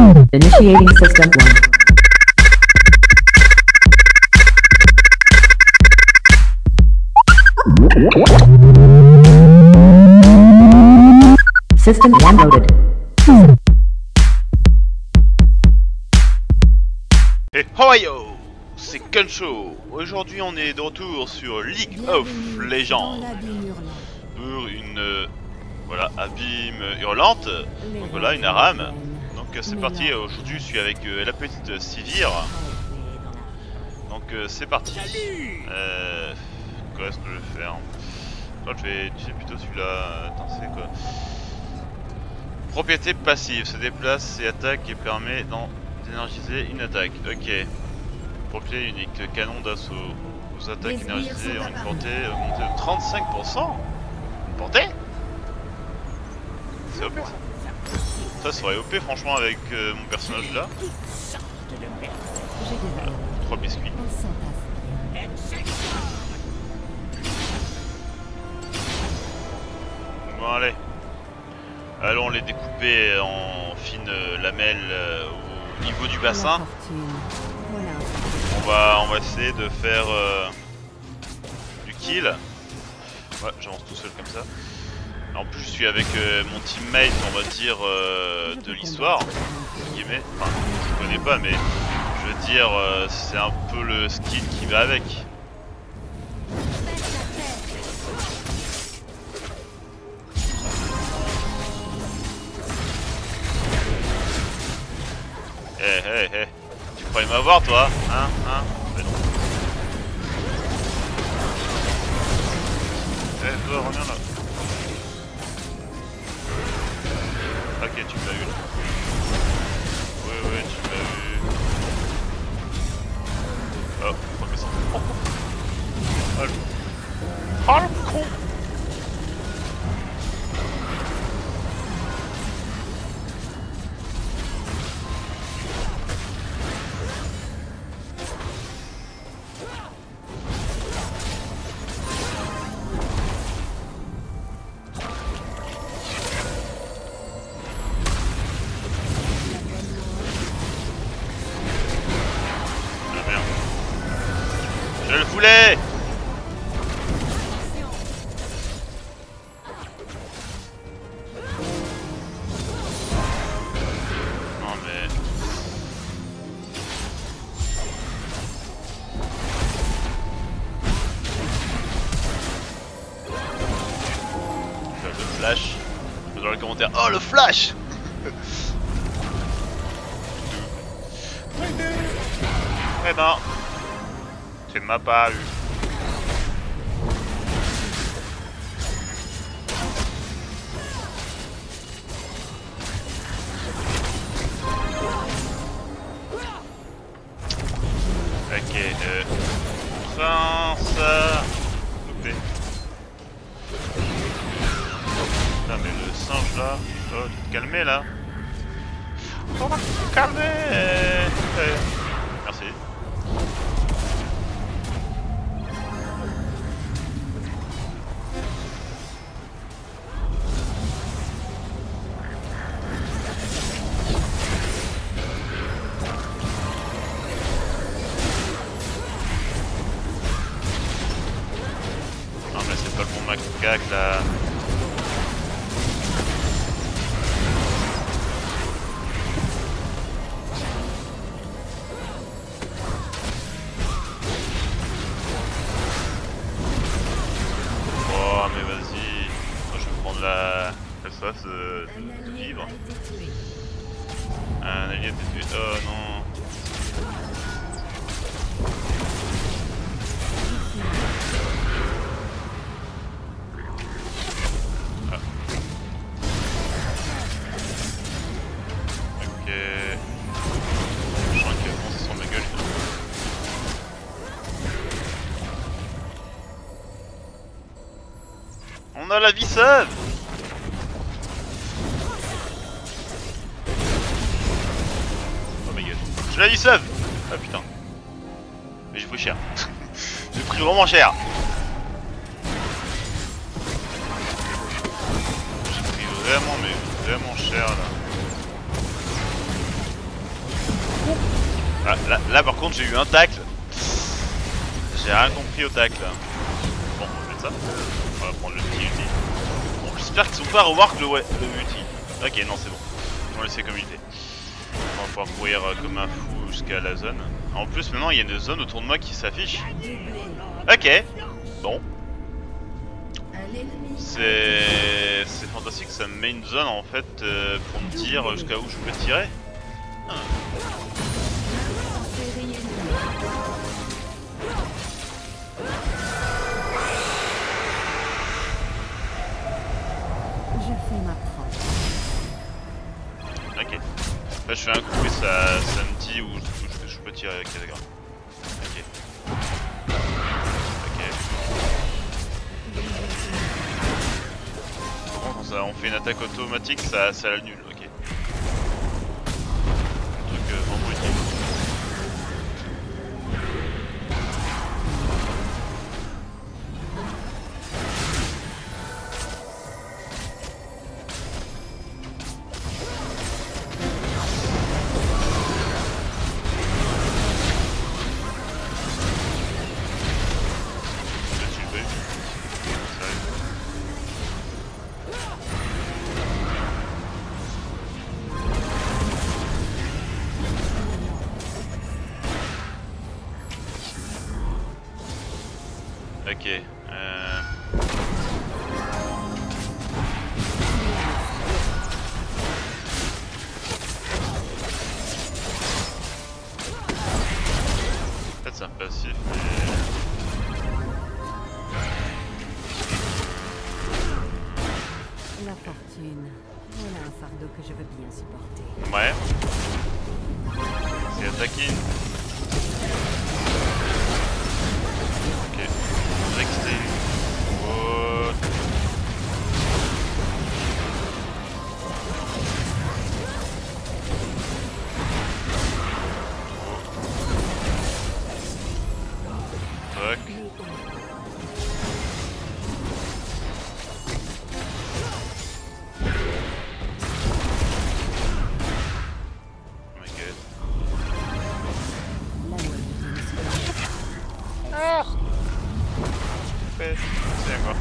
Initiating System 1. System 1 loaded. Et how are you? C'est Kuncho. Aujourd'hui on est de retour sur League of Legends pour une voilà, abîme hurlante. Donc voilà, une Aram. Donc c'est parti, aujourd'hui je suis avec la petite Sivir. Donc c'est parti. Quoi est-ce que je vais faire? Je crois que je vais utiliser plutôt celui-là. Attends, c'est quoi? Propriété passive, se déplace et attaque et permet d'énergiser une attaque. Ok. Propriété unique, canon d'assaut. Aux attaques énergisées ont une portée augmentée de 35%. Une portée? C'est OP ça. Ça serait OP franchement avec mon personnage là. Voilà, 3 biscuits. Bon allez. Allons les découper en fines lamelles au niveau du bassin. On va essayer de faire du kill. Ouais, j'avance tout seul comme ça. En plus je suis avec mon teammate, on va dire, de l'histoire. Enfin, je connais pas mais je veux dire c'est un peu le skill qui va avec. Hé, tu croyais m'avoir toi? Hein? Mais non. Toi, reviens là. Ok, tu m'as eu là. Oui, tu m'as eu. Oh, premier sang. Oh le con. Je le voulais. Non mais... Le flash. Dans les commentaires. Oh le flash. Eh non. Tu ne m'as pas eu. Ok, enfin ça. Coupé. Putain mais le singe là. Oh tu te calmer là. On va te calmer. Merci. Non mais c'est pas le bon macaque là. Oh mais vas-y. Moi je vais prendre la face de vivre. Un allié a été tué. Oh non. On a la vie sauve. Oh my god. J'ai la vie sauve. Ah putain. Mais j'ai pris cher. J'ai pris vraiment cher. J'ai pris vraiment cher là. Ah, là par contre j'ai eu un tacle. J'ai rien compris au tacle. Bon, on va mettre ça. On va prendre le petit ulti. Bon, j'espère qu'ils sont pas à revoir le ulti. Ok, non, c'est bon. Ils vont laisser comme il était. On va pouvoir courir comme un fou jusqu'à la zone. En plus, maintenant il y a une zone autour de moi qui s'affiche. Ok. Bon. C'est fantastique, ça me met une zone en fait pour me dire jusqu'à où je peux tirer. Ah. Ok. Là je fais un coup et ça me dit où je peux tirer. Ok, d'accord. Ok. Ok. Quand on fait une attaque automatique, ça l'annule. Ok. Un truc vraiment utile. Ok. En fait c'est un passif La fortune, voilà un fardeau que je veux bien supporter. Ouais. C'est attaqué. Ok. Rexté. Oh. Tac. C'est quoi?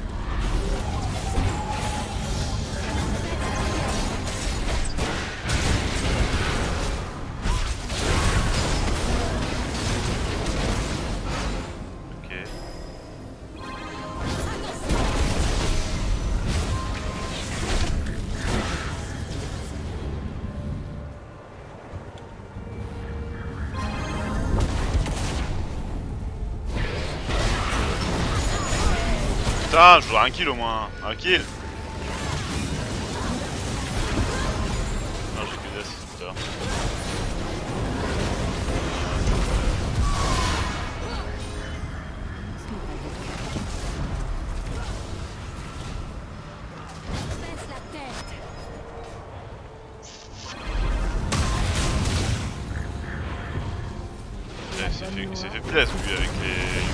Ok. Putain, je dois un kill au moins. Un kill. Non, j'ai que des assisteurs. Il s'est fait plaisir lui avec les...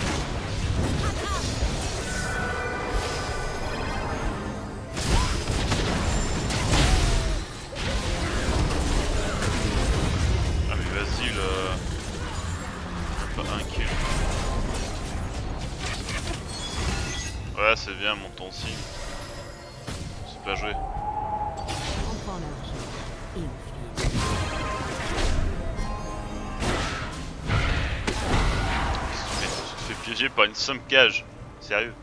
Ah mais vas-y le... Pas un kill. Ouais c'est bien, monte ton signe. C'est pas joué. On prend l'argent et on file. Tu te fais piéger par une somme cage. Sérieux.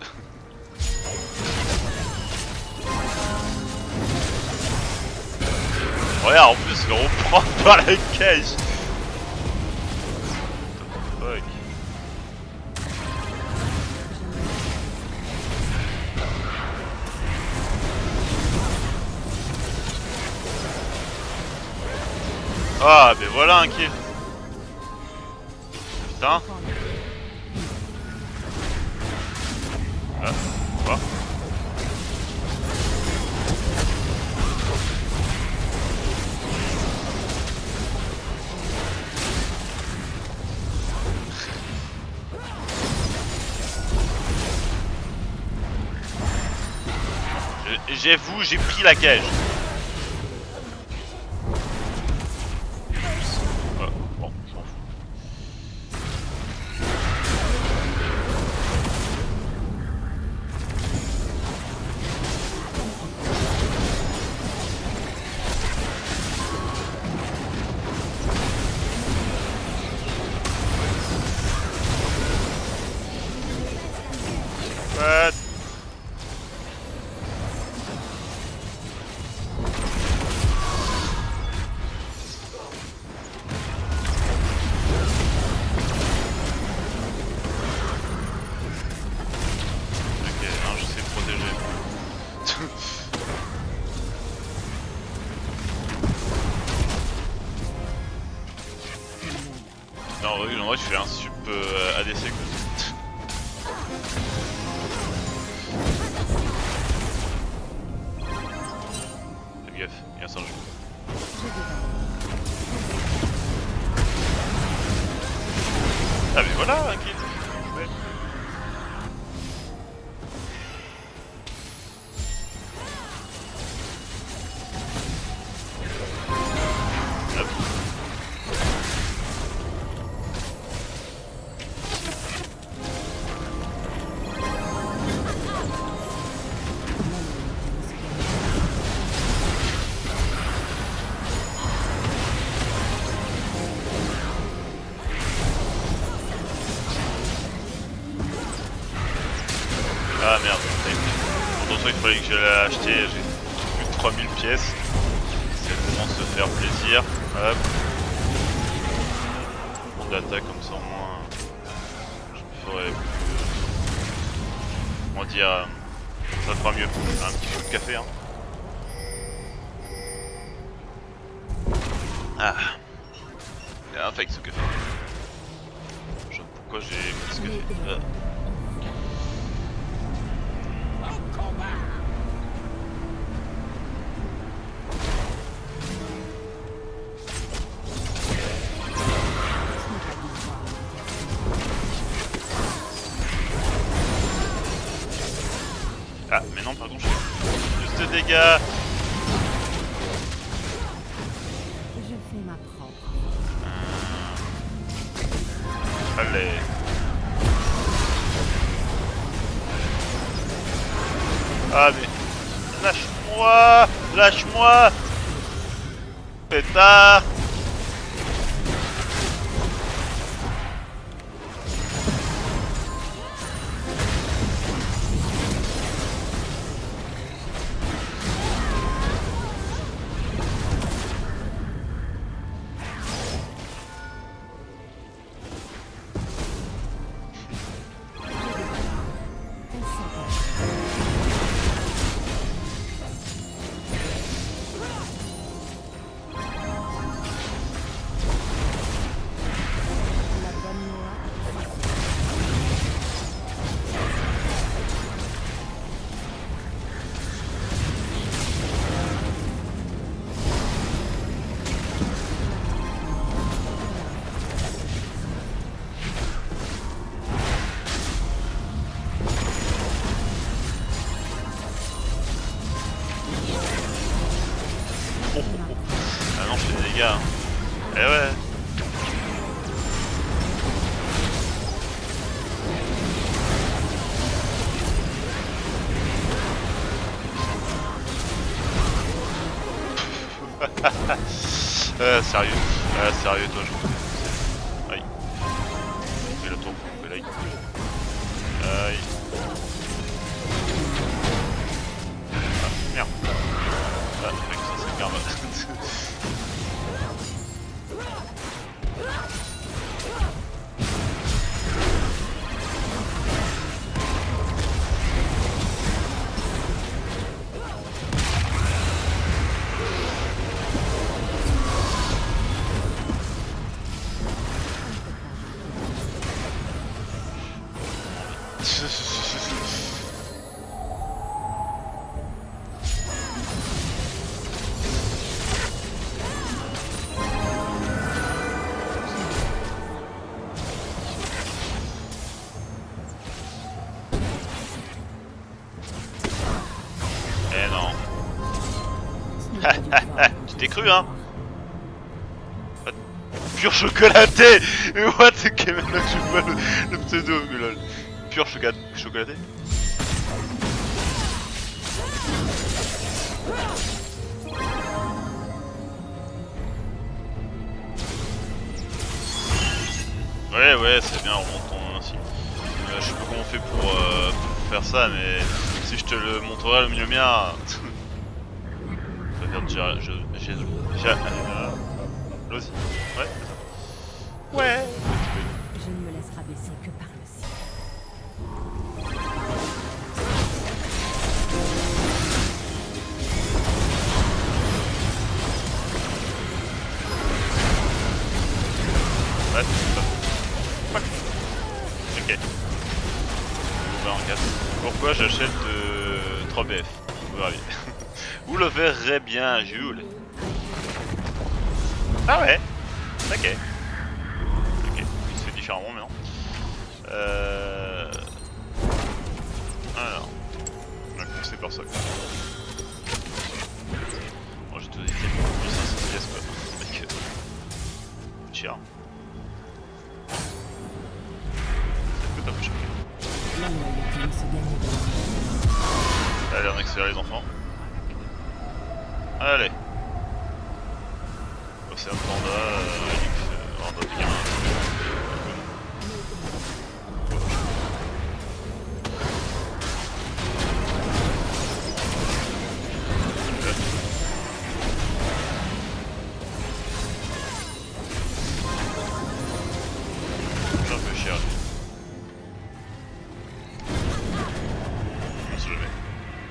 Regarde, en plus, il reprend par la cage. Fuck. Ah, mais voilà un kill. Putain. Ah, quoi? J'avoue, j'ai pris la cage. Bon, je m'en fous. Non, en vrai, je fais un sup ADC quoi. Fais gaffe, il y a un singe. Ah mais voilà, un kill. Ouais. Hop. Ah merde, il fallait que je l'aie acheté, j'ai plus de 3000 pièces. C'est le moment de se faire plaisir. Hop. On d'attaque comme ça au moins. Je me ferai plus. On va dire. Ça fera mieux. Un petit coup de café hein. Ah. Il y a un fake ce café. Je sais pas pourquoi j'ai pris ce café. Ah. Ah mais non par contre je fais plus de dégâts. Je fais ma propre. Allez. Ah mais lâche-moi. Lâche-moi. Pétard. Ah non, je fais des dégâts. Hein. Eh ouais. Sérieux. Sérieux toi je... Aïe. Fais le tour pour l'aïe. Aïe. Ah merde. Ah mec ça c'est karma. Eh non. Tu t'es cru hein. Pur chocolaté. What? Ok maintenant que je vois le pseudo lol. Pur chocolaté. Ouais c'est bien, remontons ainsi. Je sais pas comment on fait pour faire ça mais si je te le montrerai le mieux mien. Je vais faire L'ossi. Ouais. Ouais. Je ne me laisse rabaisser que par le ciel. Ouais, c'est ça. quoi. Ok. Ouvert en 4. Pourquoi j'achète 3 BF? Vous verrez. Vous le verrez bien, Jules. Ah ouais. Ok. Ok. Il se fait différemment maintenant. Alors. On a commencé par ça. Bon, j'ai tout dit. 1500 pièces quoi. Mec. Cher. C'est peut-être un peu cher. La loyauté ne se gagne pas. Allez, on accélère les enfants. Allez. Océan Panda, Panda de gamin. C'est un peu cher. On se le met.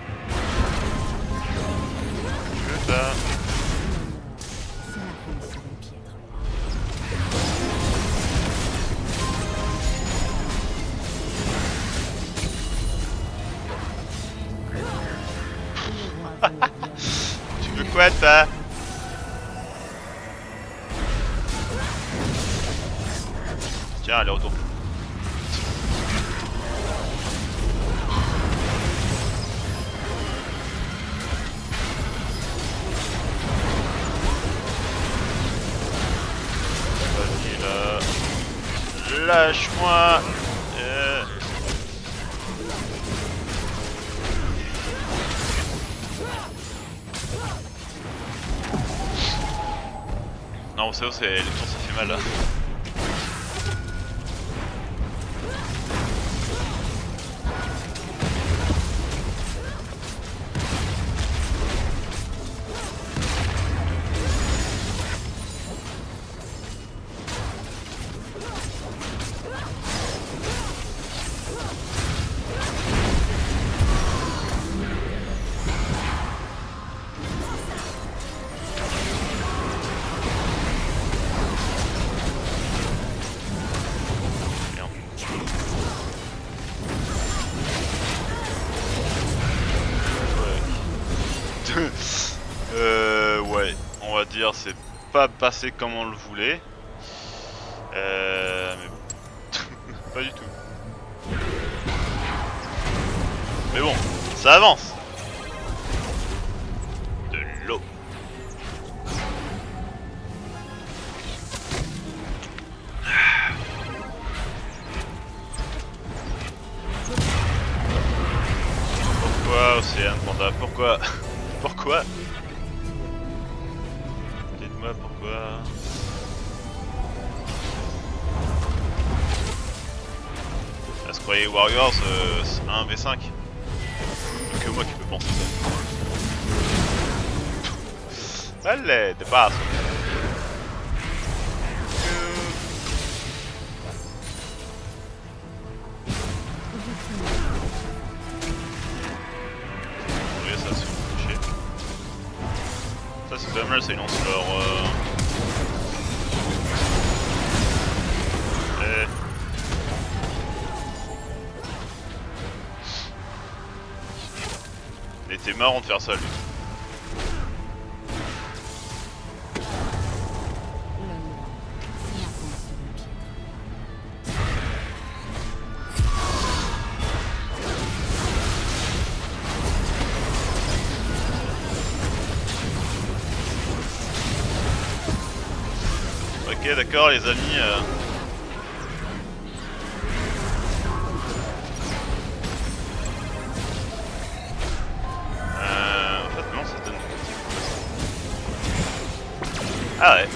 Que ça. C'est la fin sur une piètre. Le roi veut la gloire. Tu veux quoi, toi? Tiens, allez, retourne. Vas-y, là. Lâche-moi. Non, vous savez, les tours ça fait mal là. Ouais, on va dire c'est pas passé comme on le voulait. Mais bon, pas du tout. Mais bon, ça avance. De l'eau. Pourquoi Océan Panda? Pourquoi? Pourquoi? Dites-moi pourquoi. Elle se croyait Warriors 1v5. Que moi qui peux penser ça. Allez, dépasse. Ça se fait chier. Ça c'est pas mal, ça ils lancent leur... Il était marrant de faire ça lui. Ok, d'accord les amis. En fait non, ça donne du ah ouais.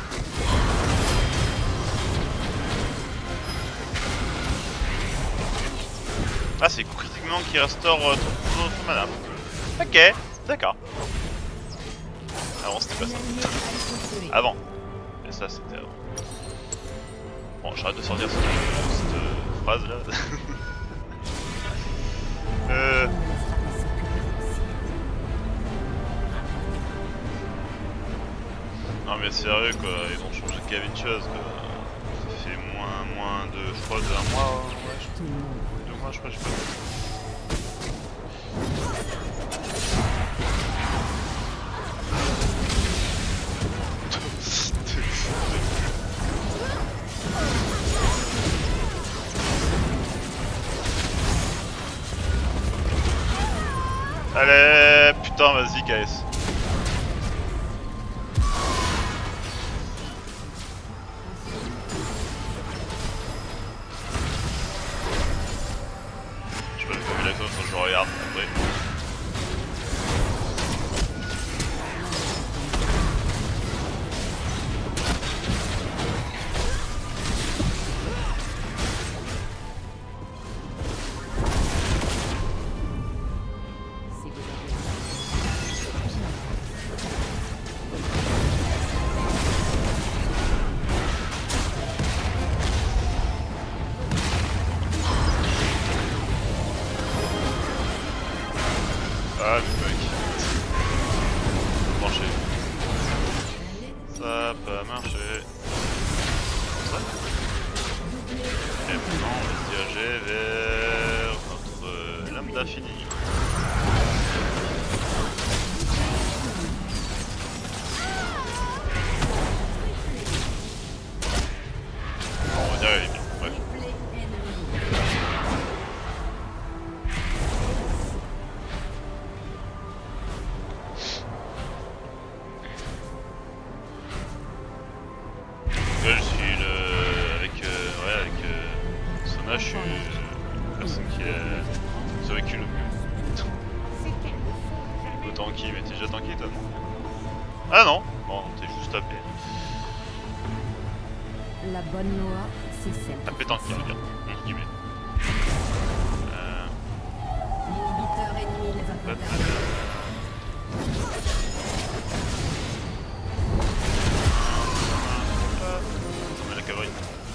Ah c'est critiquement qui restaure ton mana. Ok, d'accord. Avant c'était pas ça. Avant. Et ça c'était avant. Bon, j'arrête de sortir cette phrase là. Non mais sérieux quoi, ils ont changé qu'à une chose quoi. Ça c'est moins de, je crois, de 1 mois, ouais, Tout le monde. 2 mois, je crois, je sais pas. Allez, putain, vas-y, KS. Je peux pas vu la cause, je regarde après. Si vous avez Ah, le mec. Marcher. Ça a pas marché. Ça. Et maintenant, on va se diriger vers notre lame d'infini. Bon, on va dire qu'elle est bien. Bref. Ouais, je suis avec Sona, je suis la personne qui a survécu le mieux. Le tanky, mais t'es déjà tanky toi, non? Ah non, bon, t'es juste tapé. la bonne loi, c'est celle. Tapé tanky, je veux dire. Guillemets. L'inhibiteur ennemi ne va pas Hop. tarder. On met la cavalerie.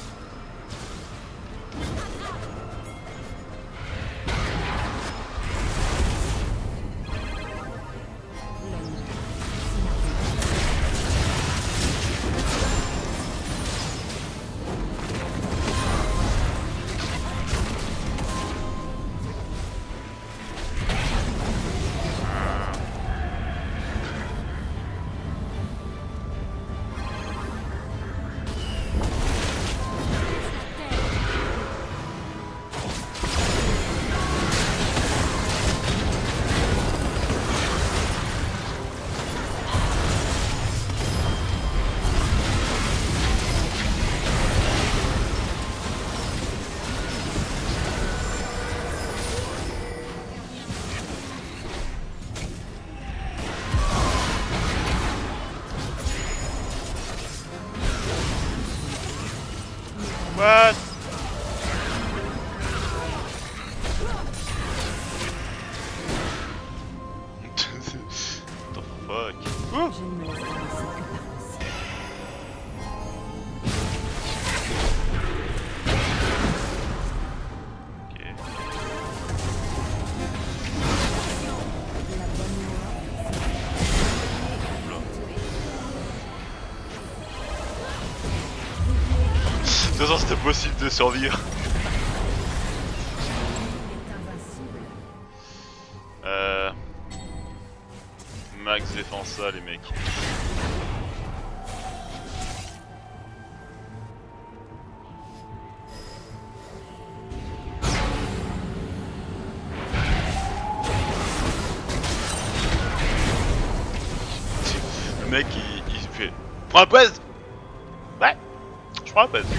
What? The fuck? Ouh. Je ne me laisse pas laisser que par ici. Ok. La bonne loi, Oula. c'est De toute façon, c'était possible de survivre. invincible. Max défend ça, les mecs. Le mec, il fait. Prends un pèse. Ouais, je prends un pèse.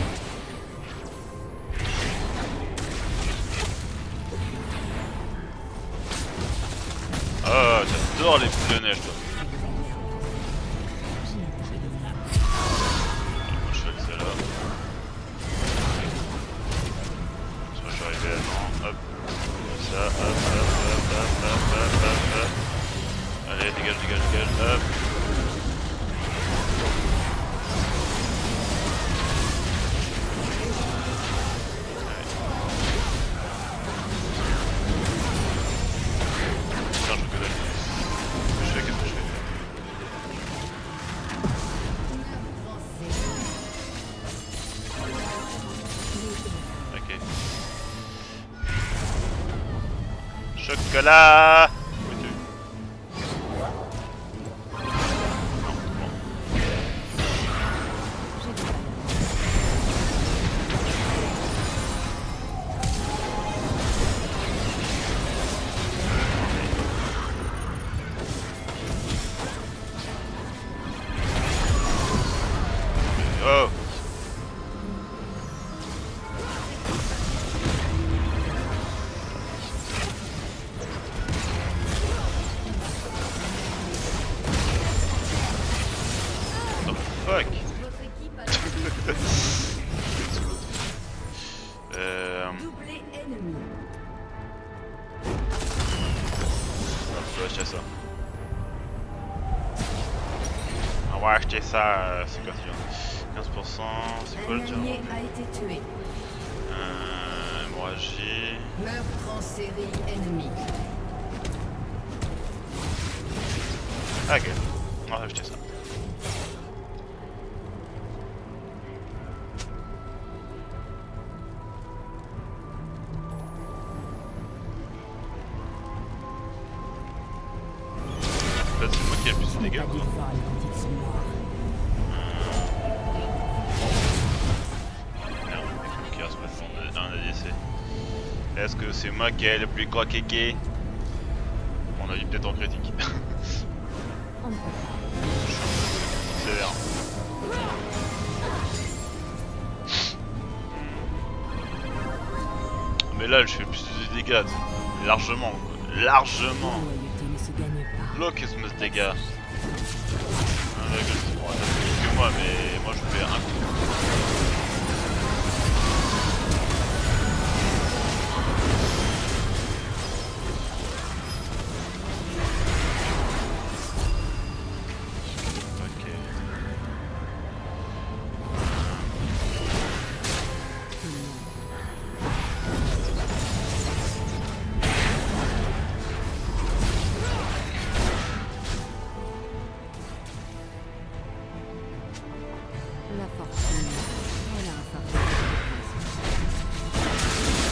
Ah, j'adore les boules de neige, toi. Je fais que celle-là. Je suis arrivé à temps, hop. Comme ça, hop, hop, hop, hop, hop, hop, hop, hop. Allez, dégage, dégage, dégage, hop. Putain, je que dalle. Je fais qu'est-ce que je fais? Nicolas. Oui, t'as vu. J'ai du mal. Oh. Fuck. Votre équipe a doublé ennemi. Je vais acheter ça. On va acheter ça, c'est quoi déjà 15%, c'est quoi Un le tir allié a été tué. Hémorragie. Meurtre en série ennemi. Ah, ok, on va acheter ça. En fait, c'est moi qui ai le plus de dégâts. Pas des vols quand ils sont morts. Merde, il faut qu'il reste maintenant un ADC. Est-ce que c'est moi qui ai le plus gros kéké? On a vu peut-être en critique. On ne peut pas. Sévère. Mais là, je fais plus de dégâts. Largement, quoi. Largement. La loyauté ne se gagne pas. Là, qu'est-ce que ce dégâts? Bon, t'as plus que moi, mais moi je fais un coup. Ok. La fortune. Voilà un fardeau que je dépose.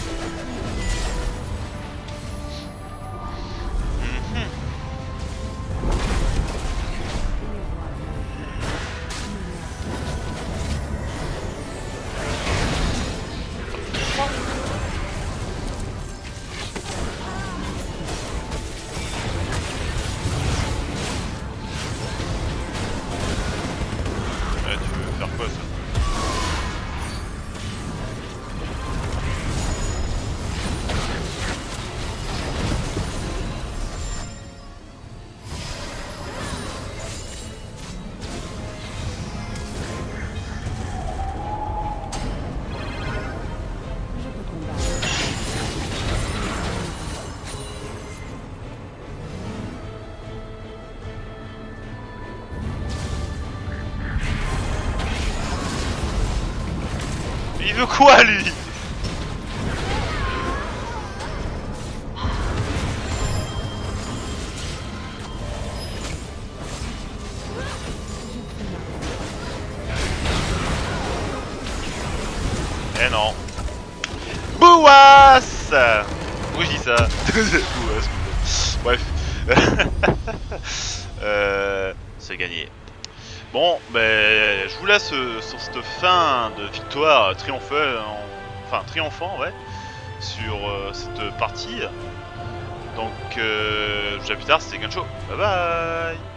Ouais, tu veux faire quoi ça? Je peux combattre. Il veut quoi lui? Eh non. Bouas. Oui, je dis ça. Bouas. Bref. C'est gagné. Bon, ben, je vous laisse sur cette fin de victoire triomphale, enfin triomphant, ouais, sur cette partie. Donc, plus tard, c'était Gansho. Bye bye.